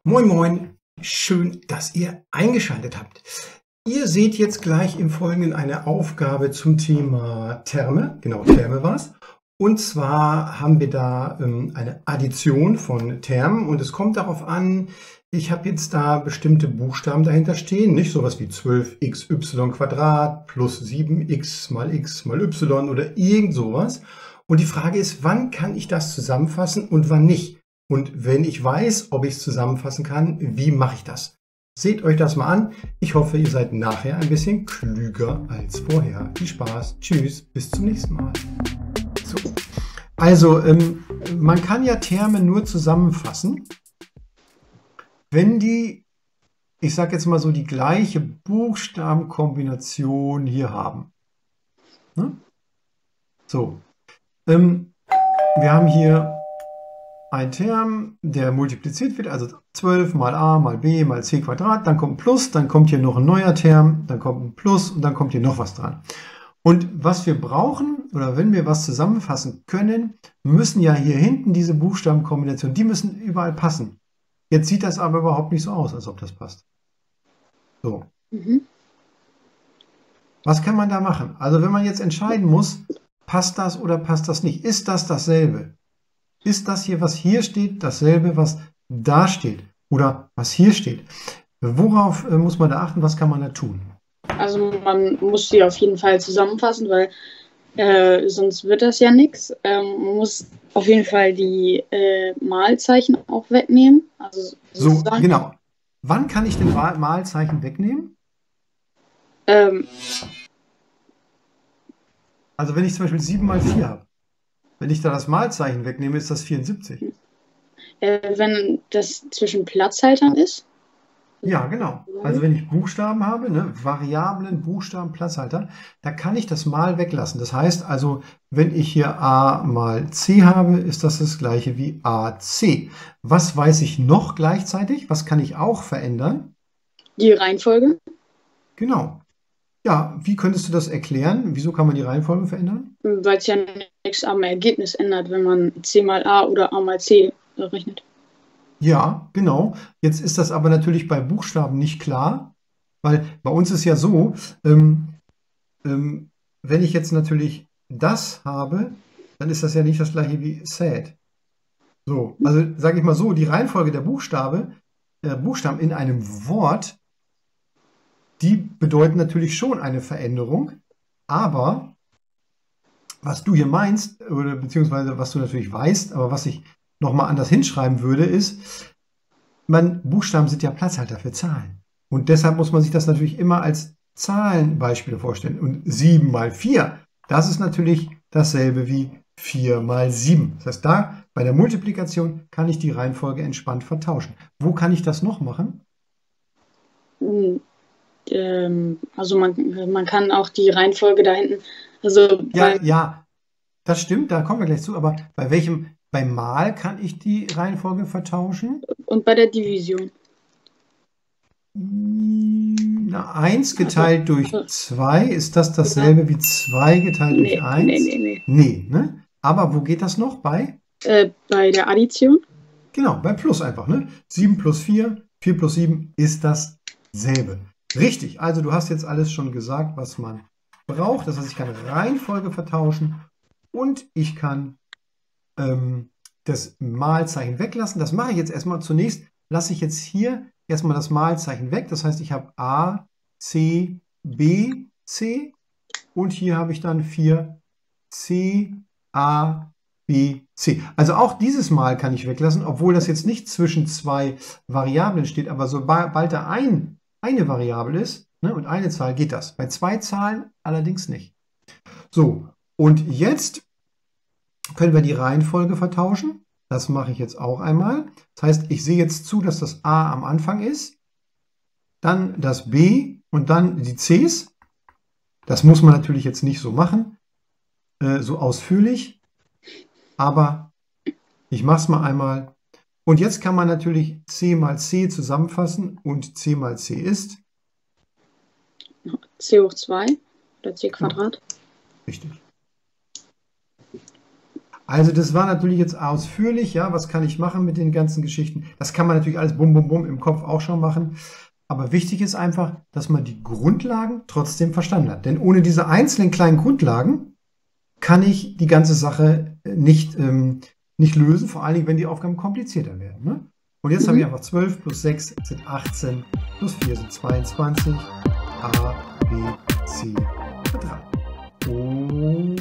Moin Moin, schön, dass ihr eingeschaltet habt. Ihr seht jetzt gleich im Folgenden eine Aufgabe zum Thema Terme, genau Terme war es. Und zwar haben wir da eine Addition von Termen und es kommt darauf an, ich habe jetzt da bestimmte Buchstaben dahinter stehen, nicht sowas wie 12xy² plus 7x mal y oder irgend sowas. Und die Frage ist, wann kann ich das zusammenfassen und wann nicht? Und wenn ich weiß, ob ich es zusammenfassen kann, wie mache ich das? Seht euch das mal an. Ich hoffe, ihr seid nachher ein bisschen klüger als vorher. Viel Spaß. Tschüss. Bis zum nächsten Mal. So. Also, man kann ja Terme nur zusammenfassen, wenn die, ich sage jetzt mal so, die gleiche Buchstabenkombination hier haben. Ne? So. Wir haben hier ein Term, der multipliziert wird, also 12 mal a mal b mal c², dann kommt ein Plus, dann kommt hier noch ein neuer Term, dann kommt ein Plus und dann kommt hier noch was dran. Und was wir brauchen, oder wenn wir was zusammenfassen können, müssen ja hier hinten diese Buchstabenkombinationen, die müssen überall passen. Jetzt sieht das aber überhaupt nicht so aus, als ob das passt. So. Was kann man da machen? Also wenn man jetzt entscheiden muss, passt das oder passt das nicht? Ist das dasselbe? Ist das hier, was hier steht, dasselbe, was da steht? Oder was hier steht? Worauf muss man da achten? Was kann man da tun? Also man muss sie auf jeden Fall zusammenfassen, weil sonst wird das ja nichts. Man muss auf jeden Fall die Malzeichen auch wegnehmen. Also so, genau. Wann kann ich den Malzeichen wegnehmen? Also wenn ich zum Beispiel 7 mal 4 habe. Wenn ich da das Malzeichen wegnehme, ist das 74. Wenn das zwischen Platzhaltern ist? Ja, genau. Also wenn ich Buchstaben habe, ne, Variablen, Buchstaben, Platzhalter, da kann ich das Mal weglassen. Das heißt also, wenn ich hier a mal c habe, ist das gleiche wie ac. Was weiß ich noch gleichzeitig? Was kann ich auch verändern? Die Reihenfolge. Genau. Ja, wie könntest du das erklären? Wieso kann man die Reihenfolge verändern? Weil es ja nichts am Ergebnis ändert, wenn man c mal a oder a mal c rechnet. Ja, genau. Jetzt ist das aber natürlich bei Buchstaben nicht klar, weil bei uns ist ja so, wenn ich jetzt natürlich das habe, dann ist das ja nicht das gleiche wie sad. So, also sage ich mal so, die Reihenfolge der Buchstaben in einem Wort, die bedeuten natürlich schon eine Veränderung, aber was du hier meinst, oder beziehungsweise was du natürlich weißt, aber was ich nochmal anders hinschreiben würde, ist, Buchstaben sind ja Platzhalter für Zahlen. Und deshalb muss man sich das natürlich immer als Zahlenbeispiele vorstellen. Und 7 mal 4, das ist natürlich dasselbe wie 4 mal 7. Das heißt, da bei der Multiplikation kann ich die Reihenfolge entspannt vertauschen. Wo kann ich das noch machen? Also man kann auch die Reihenfolge da hinten. Also ja, das stimmt, da kommen wir gleich zu. Aber beim Mal kann ich die Reihenfolge vertauschen? Und bei der Division? Na, 1 geteilt durch 2, ist das dasselbe wie 2 geteilt durch 1? Nee, ne? Aber wo geht das noch? Bei der Addition? Genau, beim Plus einfach, ne? 7 plus 4, 4 plus 7 ist dasselbe. Richtig, also du hast jetzt alles schon gesagt, was man braucht. Das heißt, ich kann Reihenfolge vertauschen und ich kann das Malzeichen weglassen. Das mache ich jetzt erstmal. Zunächst lasse ich jetzt hier erstmal das Malzeichen weg. Das heißt, ich habe A, C, B, C und hier habe ich dann 4 C, A, B, C. Also auch dieses Mal kann ich weglassen, obwohl das jetzt nicht zwischen zwei Variablen steht, aber sobald da eine Variable ist, ne, und eine Zahl, geht das. Bei zwei Zahlen allerdings nicht. So, und jetzt können wir die Reihenfolge vertauschen. Das mache ich jetzt auch einmal. Das heißt, ich sehe jetzt zu, dass das A am Anfang ist, dann das B und dann die Cs. Das muss man natürlich jetzt nicht so machen, so ausführlich, aber ich mache es mal einmal. Und jetzt kann man natürlich C mal C zusammenfassen und C mal C ist? C hoch 2 oder C². Richtig. Also das war natürlich jetzt ausführlich, ja, was kann ich machen mit den ganzen Geschichten? Das kann man natürlich alles bum bum bum im Kopf auch schon machen. Aber wichtig ist einfach, dass man die Grundlagen trotzdem verstanden hat. Denn ohne diese einzelnen kleinen Grundlagen kann ich die ganze Sache nicht lösen, vor allen Dingen, wenn die Aufgaben komplizierter werden. Ne? Und jetzt habe ich einfach 12 plus 6 sind 18, plus 4 sind 22, A, B, C, Quadrat. Und